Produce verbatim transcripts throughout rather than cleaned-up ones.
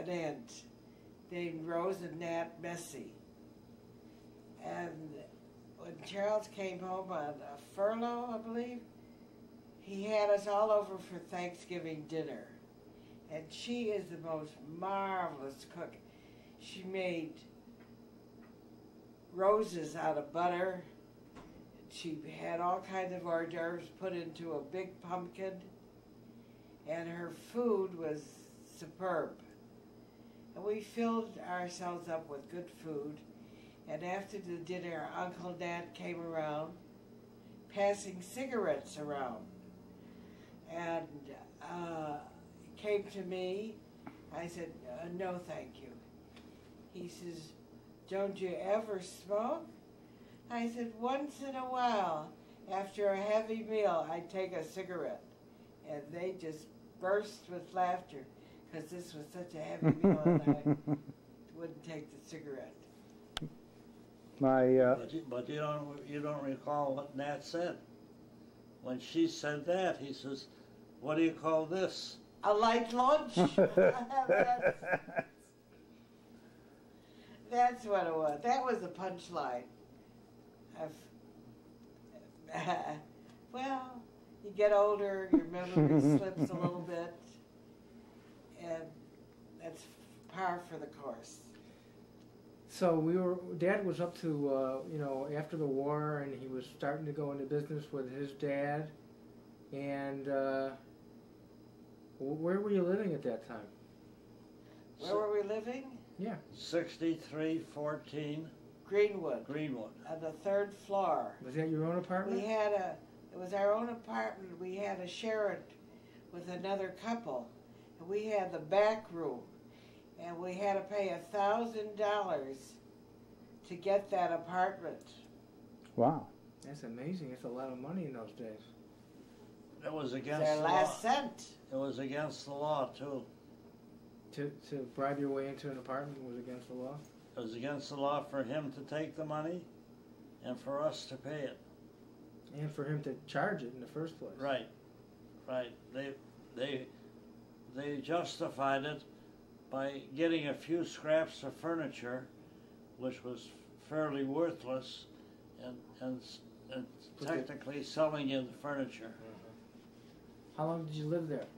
an aunt named Rose and Nat Messy. And when Charles came home on a furlough, I believe, he had us all over for Thanksgiving dinner. And she is the most marvelous cook. She made roses out of butter. She had all kinds of hors d'oeuvres put into a big pumpkin. And her food was superb. And we filled ourselves up with good food. And after the dinner, Uncle Nat came around, passing cigarettes around. And uh, came to me. I said, uh, no, thank you. He says, don't you ever smoke? I said, once in a while, after a heavy meal, I'd take a cigarette. And they just burst with laughter, because this was such a heavy meal and I wouldn't take the cigarette. My, uh, but, you, but you don't you don't recall what Nat said. When she said that, he says, what do you call this? A light lunch? that's, that's what it was. That was the punchline. I've, well, you get older, your memory slips a little bit, and that's par for the course. So we were. Dad was up to, uh, you know, after the war, and he was starting to go into business with his dad. And uh, where were you living at that time? Where were we living? Yeah. sixty-three fourteen Greenwood. Greenwood. On the third floor. Was that your own apartment? We had a. It was our own apartment. We had to share it with another couple, and we had the back room. And we had to pay a thousand dollars to get that apartment. wow. That's amazing. That's a lot of money in those days. It was It's against our the last law. cent. It was against the law too. To to bribe your way into an apartment was against the law. It was against the law for him to take the money, and for us to pay it. And for him to charge it in the first place. Right, right. They they they justified it by getting a few scraps of furniture, which was fairly worthless, and and, and technically selling you the furniture. Mm-hmm. How long did you live there?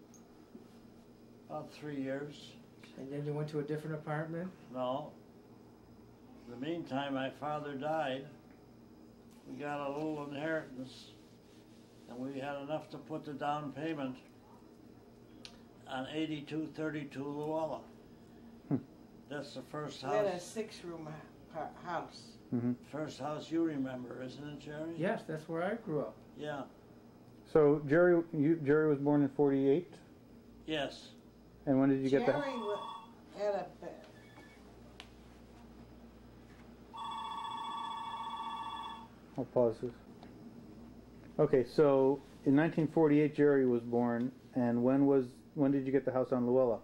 About three years. And then you went to a different apartment? No. In the meantime, my father died. We got a little inheritance, and we had enough to put the down payment on eighty-two thirty-two Luella. Hmm. That's the first We had a house. six-room house. Mm-hmm. First house you remember, isn't it, Jerry? Yes, that's where I grew up. Yeah. So Jerry, you, Jerry was born in forty-eight, Yes. and when did you get Jerry that? wa- had a. ba- I'll pause this. Okay, so in nineteen forty-eight, Jerry was born, and when was when did you get the house on Luella?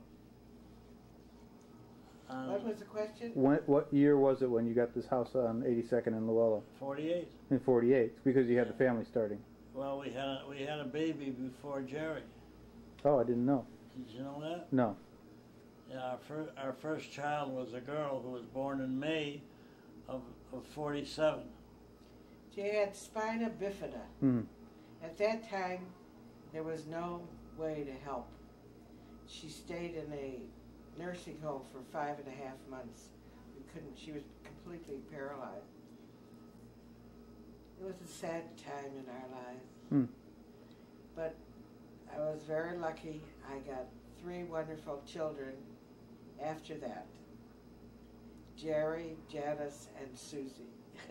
Um, What was the question? When, what year was it when you got this house on eighty-second and Luella? forty-eight. In forty-eight, because you had the family starting. Well, we had a, we had a baby before Jerry. Oh, I didn't know. Did you know that? No. Yeah, our, fir- our first child was a girl who was born in May of, of forty-seven. She had spina bifida. Hmm. At that time, there was no way to help. She stayed in a nursing home for five and a half months. We couldn't. She was completely paralyzed. It was a sad time in our lives. Hmm. But I was very lucky. I got three wonderful children after that. Jerry, Janice, and Susie.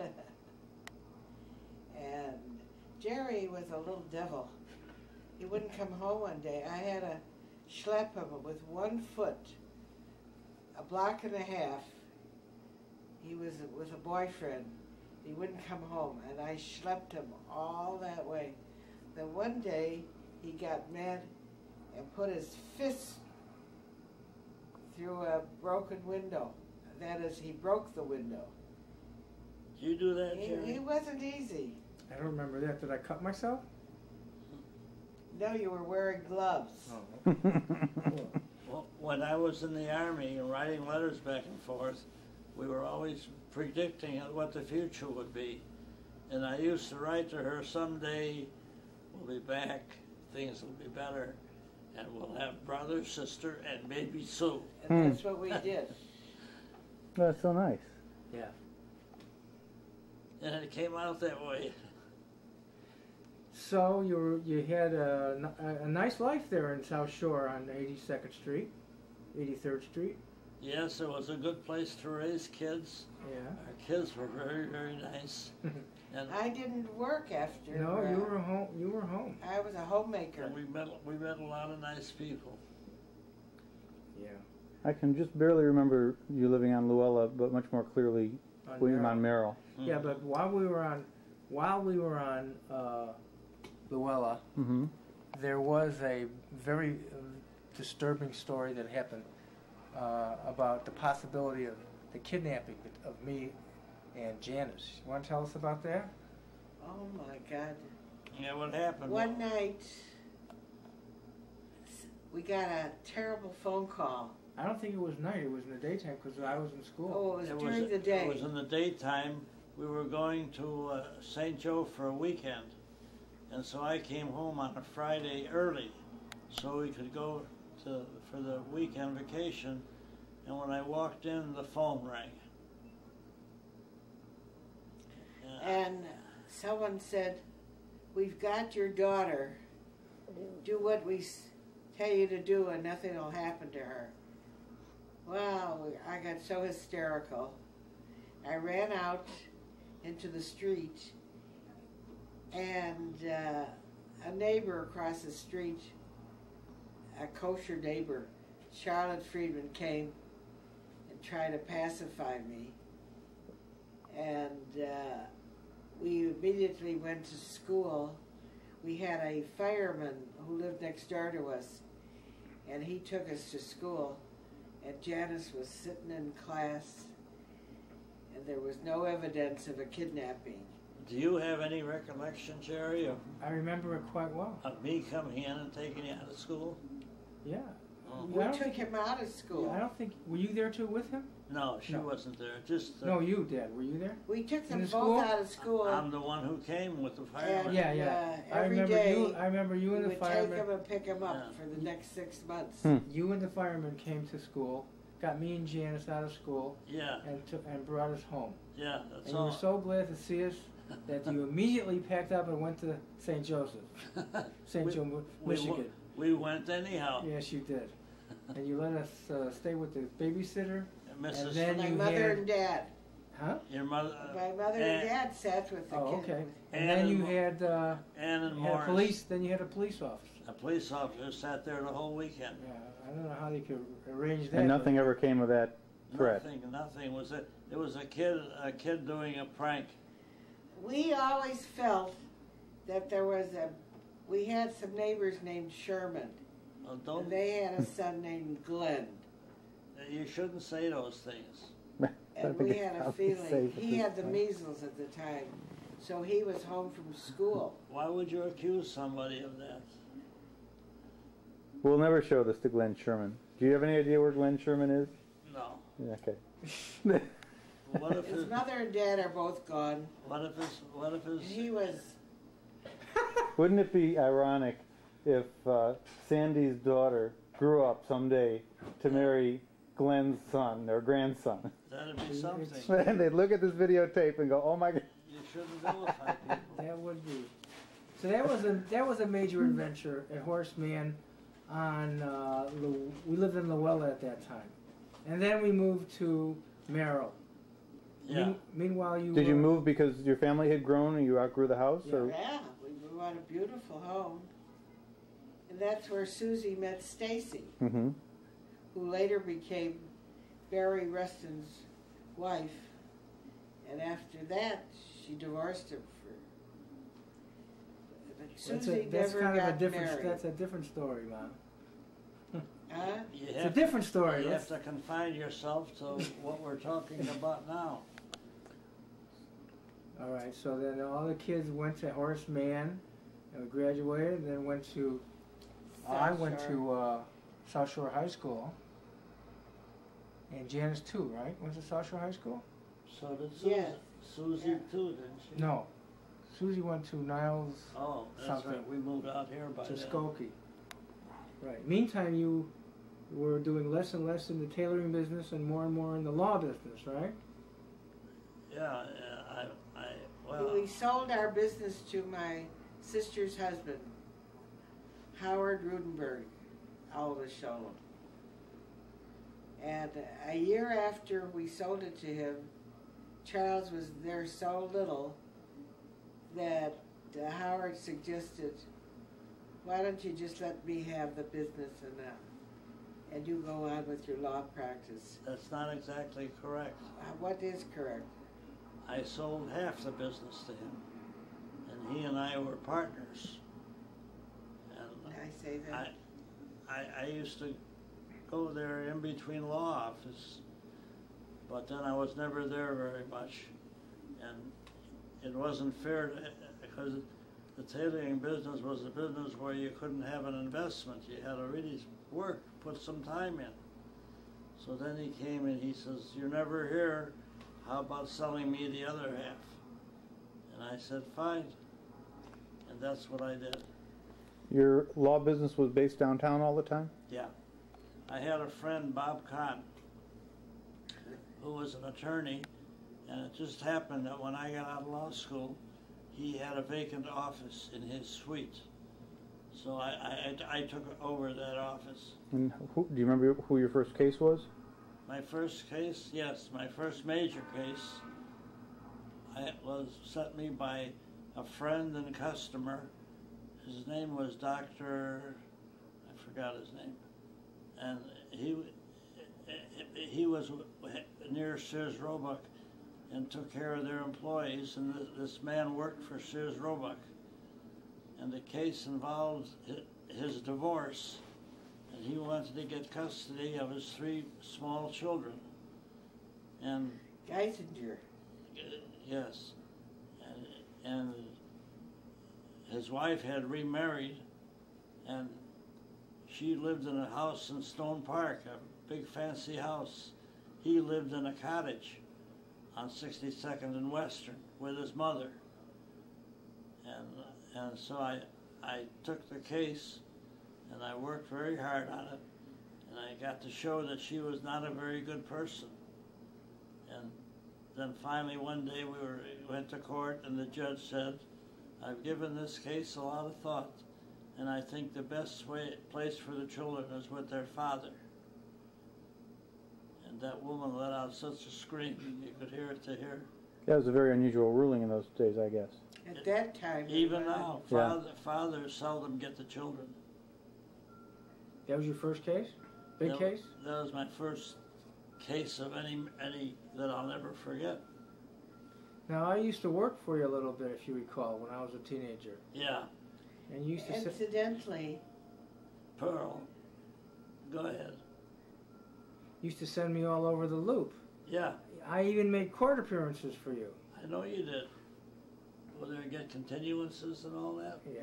And Jerry was a little devil. He wouldn't come home one day. I had to schlep him with one foot, a block and a half. He was with a boyfriend. He wouldn't come home, and I schlepped him all that way. Then one day, he got mad and put his fist through a broken window. That is, he broke the window. Did you do that, He, Jerry? he wasn't easy. I don't remember that. Did I cut myself? No, you were wearing gloves. Oh. Well, when I was in the Army and writing letters back and forth, we were always predicting what the future would be. And I used to write to her, someday we'll be back, things will be better, and we'll have brother, sister, and baby Sue. And Hmm. that's what we did. That's so nice. Yeah. And it came out that way. So you were, you had a, a, a nice life there in South Shore on eighty-second Street, eighty-third Street. Yes, it was a good place to raise kids. Yeah. Our kids were very, very nice. And, I didn't work after. No, uh, you were home. You were home. I was a homemaker. and we met we met a lot of nice people. Yeah. I can just barely remember you living on Luella, but much more clearly On William Merrill. on Merrill. Yeah, but while we were on, while we were on uh, Luella, Mm-hmm. there was a very uh, disturbing story that happened uh, about the possibility of the kidnapping of me and Janice. You want to tell us about that? Oh my God. Yeah, what happened? One night, we got a terrible phone call. I don't think it was night. It was in the daytime because I was in school. Oh, it was It during was, the day. It was in the daytime. We were going to uh, Saint Joe for a weekend. And so I came home on a Friday early so we could go to for the weekend vacation. And when I walked in, the phone rang. Yeah. And someone said, "We've got your daughter. Do what we s- tell you to do and nothing will happen to her." Well, I got so hysterical. I ran out into the street, and uh, a neighbor across the street, a kosher neighbor, Charlotte Friedman, came and tried to pacify me. And uh, we immediately went to school. We had a fireman who lived next door to us, and he took us to school. And Janice was sitting in class, and there was no evidence of a kidnapping. Do you have any recollection, Jerry, of, I remember it quite well. of me coming in and taking you out of school? Yeah. Oh. We I don't took think- him out of school. I don't think. Were you there too with him? No, she No. wasn't there. Just uh, No, you did. Were you there? We took them In both the school? out of school. I'm the one who came with the fireman. And, Yeah, yeah. Uh, I every remember day you. I remember you we and the would take fireman. him and pick him up Yeah. for the next six months. Hmm. You and the fireman came to school, got me and Janice out of school, Yeah, and took and brought us home. yeah, that's And you all. were so glad to see us that you immediately packed up and went to Saint Joseph, Saint We- Joe, Mi- we Michigan. w- We went anyhow. Yes, you did. And you let us uh, stay with the babysitter. And Missus And then My you mother had- and dad. Huh? your mother, uh, My mother and and, dad sat with the Oh, kid. okay. And And then in you Mo- had, uh, Ann and you had a Morris. police. Then you had a police officer. A police officer sat there the whole weekend. Yeah, I don't know how they could arrange that. And but- nothing ever came of that threat. Nothing, nothing was it. It was a kid, a kid doing a prank. We always felt that there was a. We had some neighbors named Sherman, Well, and don't. they had a son named Glenn. You shouldn't say those things. I And think we it's had a probably feeling safe at he this had the point. measles at the time, so he was home from school. Why would you accuse somebody of that? We'll never show this to Glenn Sherman. Do you have any idea where Glenn Sherman is? No. Yeah, okay. What if His his, mother and dad are both gone. what if his, what if And his, he was. Wouldn't it be ironic if uh, Sandy's daughter grew up someday to marry Glenn's son, their grandson? that'd be something. And they'd look at this videotape and go, oh my God. You shouldn't vilify people. That would be. So that was a that was a major adventure at Horseman. On uh, Lu- we lived in Luella at that time, and then we moved to Merrill. Yeah. Mean, meanwhile, you Did you were- move because your family had grown and you outgrew the house? Or? Yeah, we grew on a beautiful home. And that's where Susie met Stacy, Mm-hmm. who later became Barry Reston's wife. And after that, she divorced him for. But That's, Susie a, that's never kind got of a different. married. That's a different story, Mom. Huh? You It's a have, different story. you Let's- have to confine yourself to what we're talking about now. All right. So then all the kids went to Horace Mann, and we graduated. And then went to. I South went Shore. to uh, South Shore High School. And Janice too, right? Went to South Shore High School? So did Susie. Yes. Susie Yeah. too, didn't she? No. Susie went to Niles Oh, that's Something. right. We moved out here by to then. Skokie. Right. Meantime, you were doing less and less in the tailoring business and more and more in the law business, right? Yeah, yeah, I, I, well, We sold our business to my sister's husband, Howard Rudenberg, Alva Sholem. And a year after we sold it to him, Charles was there so little that uh, Howard suggested, why don't you just let me have the business and uh, and you go on with your law practice. that's not exactly correct. Uh, what is correct? I sold half the business to him, and he and I were partners. And I say that. I, I, I used to go there in between law office, but then I was never there very much, and it wasn't fair to, because the tailoring business was a business where you couldn't have an investment. You had to really work, put some time in. So then he came and he says, "You're never here. How about selling me the other half?" And I said, "Fine." And that's what I did. Your law business was based downtown all the time? Yeah. I had a friend, Bob Cotton, who was an attorney, and it just happened that when I got out of law school, he had a vacant office in his suite. So I, I, I took over that office. And who, do you remember who your first case was? My first case, yes, my first major case, I, was sent me by a friend and customer. His name was Doctor, I forgot his name, and he he was near Sears Roebuck and took care of their employees, and this, this man worked for Sears Roebuck, and the case involved his divorce, and he wanted to get custody of his three small children, and Geisinger. yes, and, and his wife had remarried, and she lived in a house in Stone Park, a big fancy house. He lived in a cottage on sixty-second and Western with his mother. And and so I I took the case, and I worked very hard on it, and I got to show that she was not a very good person. And then finally one day we were went to court, and the judge said, "I've given this case a lot of thought, and I think the best way, place for the children is with their father." And that woman let out such a scream, you could hear it to hear. That was a very unusual ruling in those days, I guess. At that time. Even it was- now, Yeah. father, fathers seldom get the children. That was your first case? Big that, case? That was my first case of any any that I'll never forget. Now, I used to work for you a little bit, if you recall, when I was a teenager. Yeah, And you used to sit... Incidentally, Pearl, go ahead. used to send me all over the loop. Yeah, I even made court appearances for you. I know you did. Will there get continuances and all that? Yeah.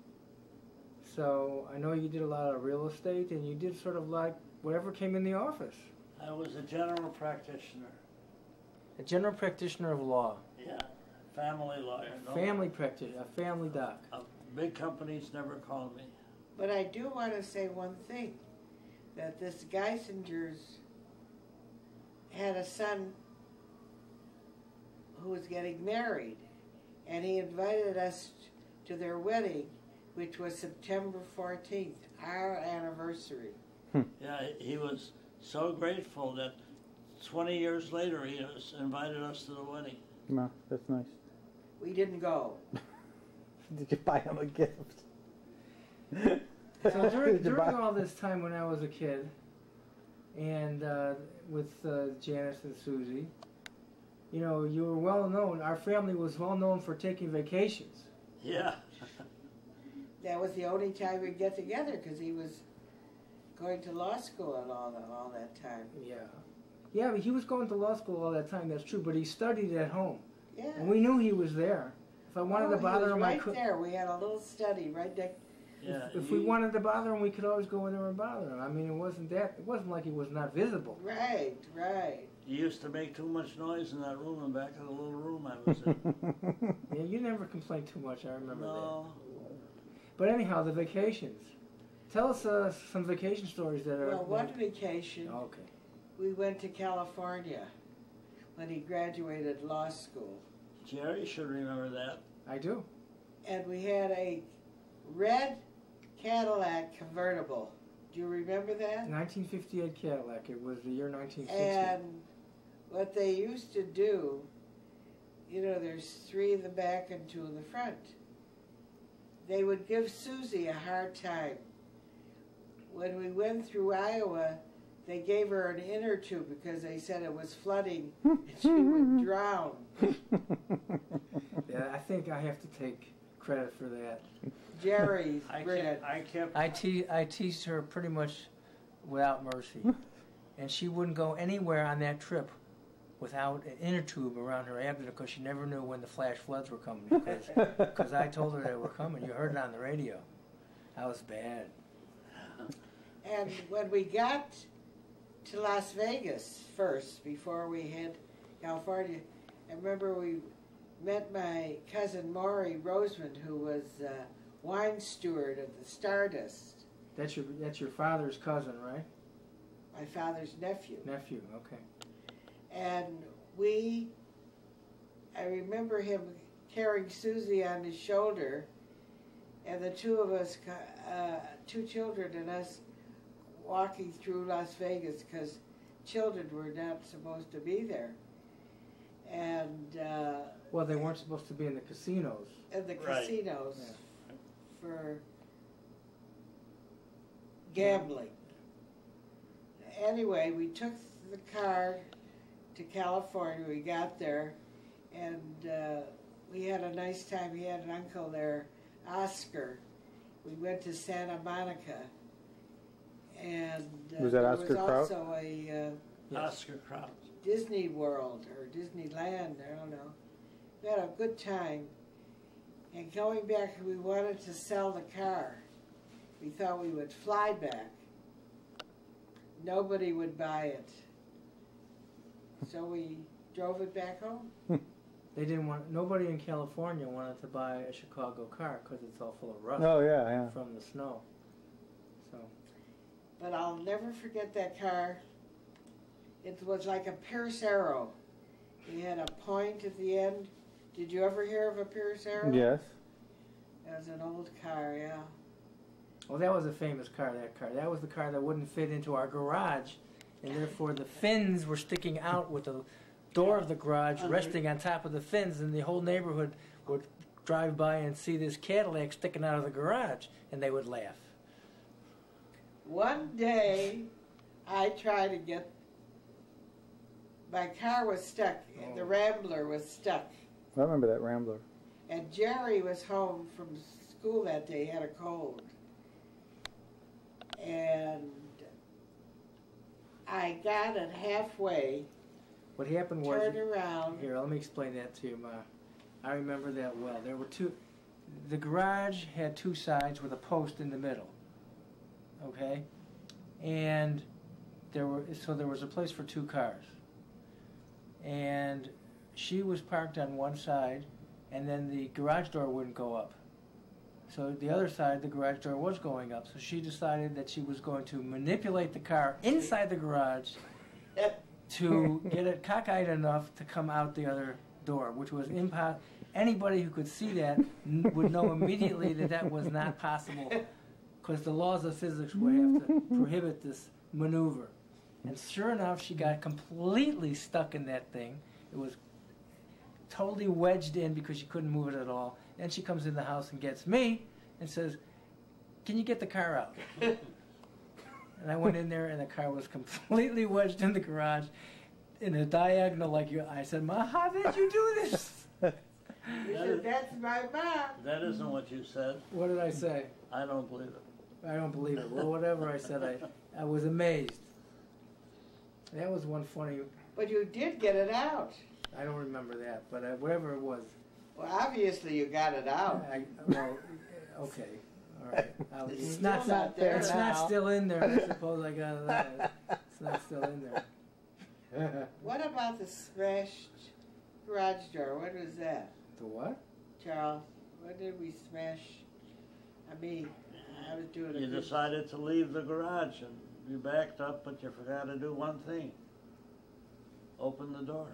So I know you did a lot of real estate, and you did sort of like whatever came in the office. I was a general practitioner. A general practitioner of law. Yeah, family lawyer. No, Family practitioner, a family doc. uh, big companies never called me. but I do want to say one thing, that this Geisingers had a son who was getting married, and he invited us to their wedding, which was September fourteenth, our anniversary. Yeah, he he was so grateful that twenty years later he was invited us to the wedding. No, that's nice. We didn't go. Did you buy him a gift? So during, Did you during buy- all this time when I was a kid, and uh, with uh, Janice and Susie, you know, you were well known. Our family was well known for taking vacations. Yeah. That was the only time we'd get together, because he was going to law school and all that, all that time. Yeah. Yeah, but he was going to law school all that time, that's true, but he studied at home. Yeah. And we knew he was there. If I wanted Oh, to bother he was him, I right could. there. We had a little study right next. Yeah, if, if you- we wanted to bother him, we could always go in there and bother him. I mean, it wasn't that. It wasn't like he was not visible. Right, right. You used to make too much noise in that room in back of the little room I was in. Yeah, you never complained too much. I remember that. No. But anyhow, the vacations. Tell us uh, some vacation stories that are. Well, one vacation, Okay. we went to California when he graduated law school. Jerry should remember that. I do. And we had a red Cadillac convertible. Do you remember that? nineteen fifty-eight Cadillac. It was the year nineteen sixty. And what they used to do, you know, there's three in the back and two in the front. They would give Susie a hard time. When we went through Iowa, they gave her an inner tube because they said it was flooding and she would drown. Yeah, I think I have to take credit for that. Jerry's I brilliant. kept, I kept, I, te- I teased her pretty much without mercy. And she wouldn't go anywhere on that trip without an inner tube around her abdomen because she never knew when the flash floods were coming. Because I told her they were coming. You heard it on the radio. That was bad. And when we got to Las Vegas first, before we hit California, I remember we met my cousin Maury Roseman, who was uh, wine steward of the Stardust, That's your that's your father's cousin, right? my father's nephew. Nephew, okay. And we, I remember him carrying Susie on his shoulder, and the two of us, uh, two children and us, walking through Las Vegas because children were not supposed to be there. And uh, Well, they weren't supposed to be in the casinos. in the Right. casinos Yeah. for gambling. Anyway, we took the car to California. We got there, and uh, we had a nice time. He had an uncle there, Oscar. We went to Santa Monica, and uh, Was that there Oscar was Kraut? also a uh, Yes. Oscar Kraut. Disney World or Disneyland, I don't know. We had a good time. And going back, we wanted to sell the car. We thought we would fly back. Nobody would buy it. So we drove it back home. They didn't want. Nobody in California wanted to buy a Chicago car because it's all full of rust Oh yeah, yeah. from the snow. So But I'll never forget that car. It was like a Pierce Arrow. It had a point at the end. Did you ever hear of a Pierce Arrow? Yes. It was an old car, yeah. well, that was a famous car. That car. That was the car that wouldn't fit into our garage, and therefore the fins were sticking out with the door of the garage Under- resting on top of the fins, and the whole neighborhood would drive by and see this Cadillac sticking out of the garage, and they would laugh. One day, I tried to get, my car was stuck, the Oh. Rambler was stuck, I remember that Rambler. and Jerry was home from school that day, he had a cold. And I got it halfway, What happened was turned around, Here, let me explain that to you, Ma. I remember that well. There were two. The garage had two sides with a post in the middle. Okay, and there were so there was a place for two cars. And she was parked on one side, and then the garage door wouldn't go up. So the other side, the garage door was going up. So she decided that she was going to manipulate the car inside the garage to get it cockeyed enough to come out the other door, which was impossible. Anybody who could see that n- would know immediately that that was not possible, because the laws of physics would have to prohibit this maneuver. And sure enough, she got completely stuck in that thing. It was totally wedged in because she couldn't move it at all. Then she comes in the house and gets me and says, "Can you get the car out?" And I went in there, and the car was completely wedged in the garage in a diagonal like you. I said, "Ma, how did you do this?" he said, that's my mom. That isn't what you said. What did I say? I don't believe it. I don't believe it. Well, whatever I said, I, I was amazed. That was one funny. But you did get it out. I don't remember that, but uh, whatever it was. Well, obviously you got it out. I, well, okay, all All right. I'll- It's It's still not, not there it's now. not still in there. I suppose I got that. It's not still in there. What about the smashed garage door? What was that, The what? Charles? What did we smash? I mean, I was doing a You good- decided to leave the garage and you backed up, but you forgot to do one thing. Open the door.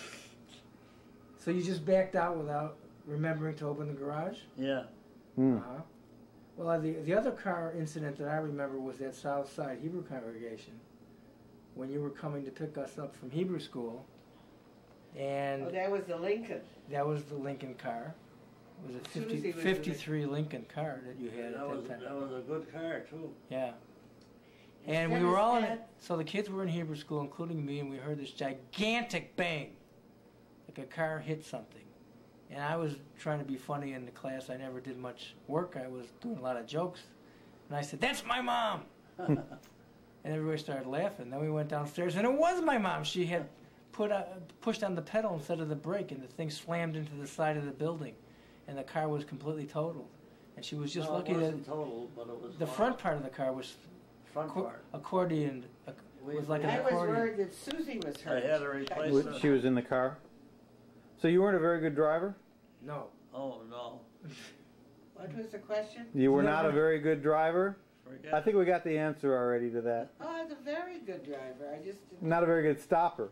So you just backed out without remembering to open the garage? Yeah. Hmm. Uh-huh. Well, the the other car incident that I remember was at South Side Hebrew Congregation when you were coming to pick us up from Hebrew school, and Oh, that was the Lincoln. that was the Lincoln car. It was a Susie fifty, was in fifty-three Lincoln car that you had That at was, that time. that was a good car, too. Yeah. And we Instead were of all in it. that- So the kids were in Hebrew school, including me, and we heard this gigantic bang, like a car hit something. And I was trying to be funny in the class. I never did much work. I was doing a lot of jokes. And I said, "That's my mom." And everybody started laughing. Then we went downstairs, and it was my mom. She had put a, pushed on the pedal instead of the brake, and the thing slammed into the side of the building. And the car was completely totaled. And she was just No, lucky it that wasn't total, but it was the fine. front part of the car was front acco- part. accordion, ac- We- was like an I was accordion. worried that Susie was I hurt. had to replace Wa- it. She was in the car. So you weren't a very good driver? No. Oh, no. What was the question? You were Yeah. not a very good driver? Forget I think we got the answer already to that. Oh, I was a very good driver. I just didn't. Not a very good stopper.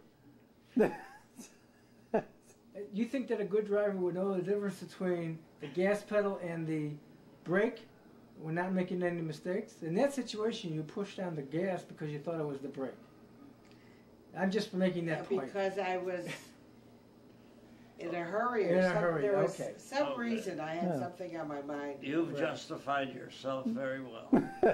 You think that a good driver would know the difference between the gas pedal and the brake? We're not making any mistakes. In that situation, you pushed down the gas because you thought it was the brake. I'm just making that Yeah, point. because I was in a hurry or In a something. hurry, There was okay. some Okay. reason I had Yeah. something on my mind. You've Right. justified yourself very well.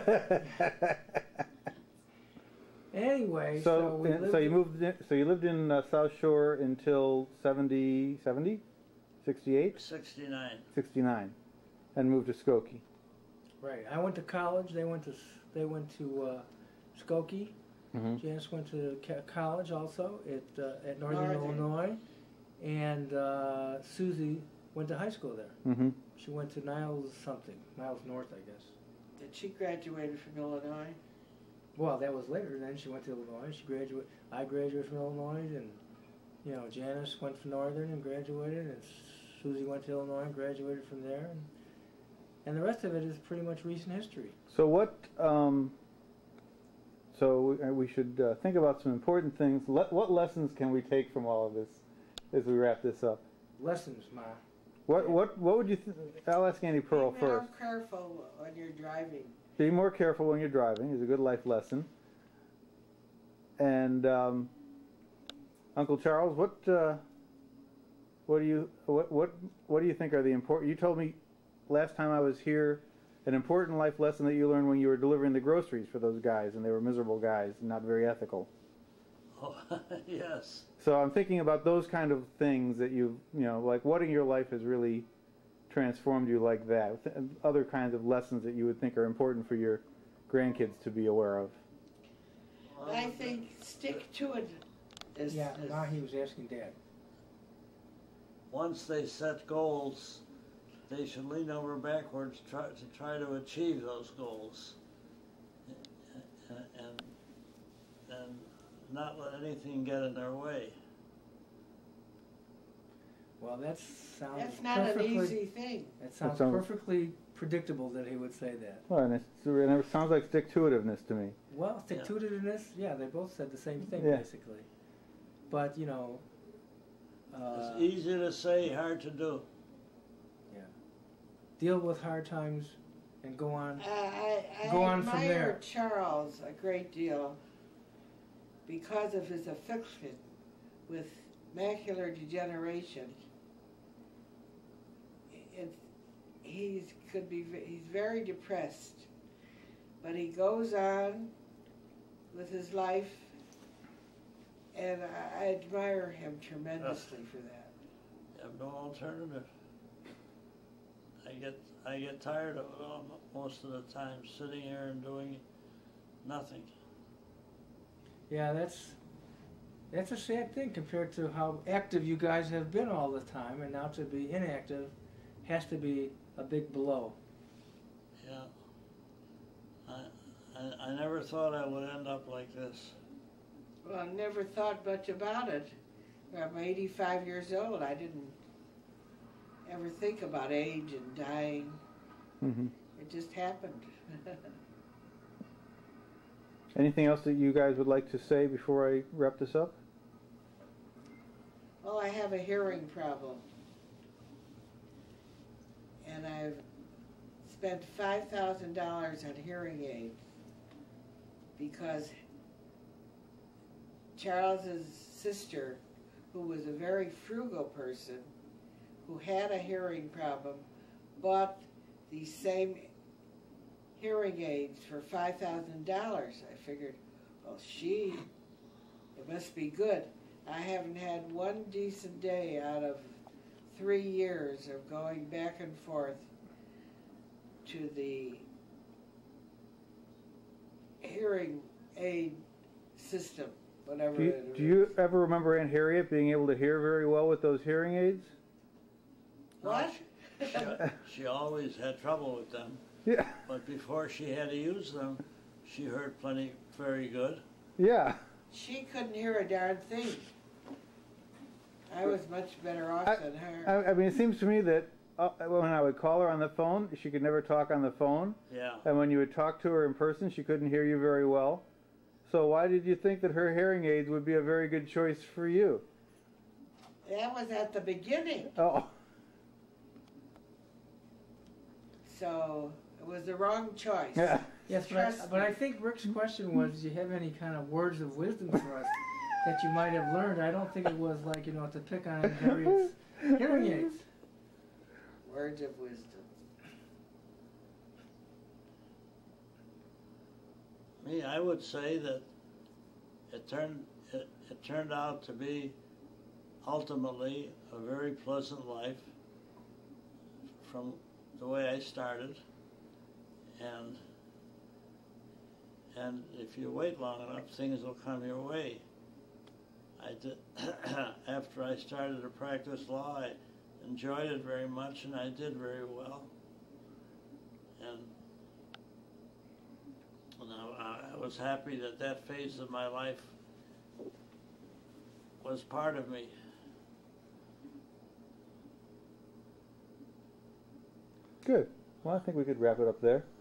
Anyway, so, so, we and- lived so you moved. In, so you lived in uh, South Shore until seventy, seventy, sixty-eight, sixty-nine. sixty-nine, and moved to Skokie. right. I went to college. They went to s- they went to uh, Skokie. Mm-hmm. Janice went to ca- college also at uh, at Northern, Northern. Illinois, and uh, Susie went to high school there. Mm-hmm. She went to Niles something, Niles North, I guess. That she graduated from Illinois. Well, that was later. Then she went to Illinois. She graduated. I graduated from Illinois, and you know, Janice went to Northern and graduated, and Susie went to Illinois and graduated from there, and, and the rest of it is pretty much recent history. So what? Um, so we, uh, we should uh, think about some important things. Le- what lessons can we take from all of this as we wrap this up? Lessons, Ma. What what what would you? Th- I'll ask Andy Pearl Be first. more careful when you're driving. Be more careful when you're driving is a good life lesson. And um, Uncle Charles, what uh, what do you what what what do you think are the important? You told me last time I was here an important life lesson that you learned when you were delivering the groceries for those guys, and they were miserable guys, and not very ethical. Oh, yes. So I'm thinking about those kind of things that you you know, like what in your life has really transformed you like that? Other kinds of lessons that you would think are important for your grandkids to be aware of. I think stick to it. Is, Yeah, is- Ma, he was asking Dad. Once they set goals, they should lean over backwards try, to try to achieve those goals, and, and and not let anything get in their way. Well, that sounds that's not an perfectly. easy thing. That sounds sounds- perfectly predictable that he would say that. Well, and, it's, and it sounds like stick-to-itiveness to me. Well, stick-to-itiveness, yeah, they both said the same thing Yeah. basically. But you know, uh, It's easy to say, hard to do. deal with hard times and go on. Uh, I, I Go on from admire there. Charles a great deal because of his affliction with macular degeneration. It's, he's could be ve- he's very depressed, but he goes on with his life, and I, I admire him tremendously for that. You have no alternative. I get I get tired of it all, most of the time, sitting here and doing nothing. Yeah, that's that's a sad thing compared to how active you guys have been all the time, and now to be inactive has to be a big blow. Yeah. I, I never thought I would end up like this. Well, I never thought much about it. I'm eighty-five years old. I didn't ever think about age and dying. Mm-hmm. It just happened. Anything else that you guys would like to say before I wrap this up? Well, I have a hearing problem. And I've spent five thousand dollars on hearing aids because Charles's sister, who was a very frugal person, who had a hearing problem, bought these same hearing aids for five thousand dollars. I figured, well, she, it must be good. I haven't had one decent day out of three years of going back and forth to the hearing aid system, whatever Do you, it is. do you ever remember Aunt Harriet being able to hear very well with those hearing aids? What? She, she always had trouble with them. Yeah. But before she had to use them, she heard plenty very good. Yeah. She couldn't hear a darn thing. I was much better off I, than her. I, I mean, it seems to me that uh, when I would call her on the phone, she could never talk on the phone. Yeah. And when you would talk to her in person, she couldn't hear you very well. So why did you think that her hearing aids would be a very good choice for you? That was at the beginning. Oh. So it was the wrong choice. Yeah. Yes, but I, Trust but me. I think Rick's question was, do you have any kind of words of wisdom for us that you might have learned? I don't think it was like, you know, to pick on Harriet's hearing aids. Words of wisdom. Me, I would say that it turned it, it turned out to be ultimately a very pleasant life from the way I started, and and if you wait long enough, things will come your way. I did after I started to practice law, I enjoyed it very much, and I did very well. And And I, I was happy that that phase of my life was part of me. Good. Well, I think we could wrap it up there.